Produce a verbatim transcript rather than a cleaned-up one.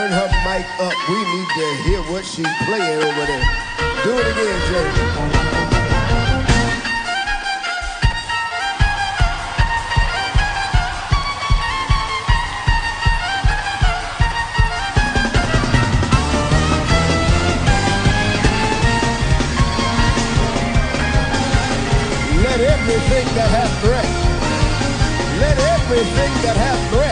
turn her mic up. We need to hear what she's playing over there. Do it again, Jay. Let everything that hath breath, let everything that hath breath